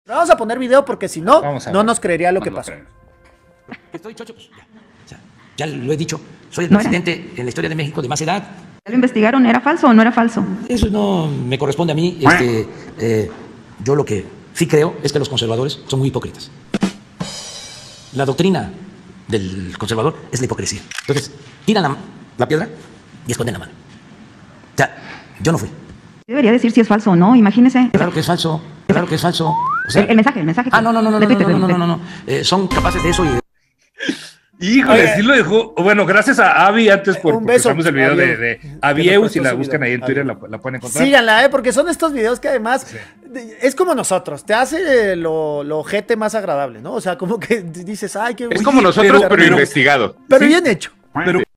Vamos a poner video porque si no, no nos creería lo que pasó. Estoy chocho, pues ya. O sea, ya lo he dicho, soy el presidente en la historia de México de más edad. ¿Ya lo investigaron? ¿Era falso o no era falso? Eso no me corresponde a mí. Yo lo que sí creo es que los conservadores son muy hipócritas. La doctrina del conservador es la hipocresía. Entonces, tiran la piedra y esconden la mano. O sea, yo no fui. Debería decir si es falso o no, imagínese. Claro que es falso, claro que es falso. O sea, el mensaje. Ah, no. Son capaces de eso y... Híjole, sí lo dejó. Bueno, gracias a Avi antes porque usamos el video de Avieus, si la buscan ahí en Twitter la pueden encontrar. Síganla, porque son estos videos que además es como nosotros, te hace lo ojete más agradable, ¿no? O sea, como que dices, ay, qué... Es como nosotros, pero investigado. Pero bien hecho. Pero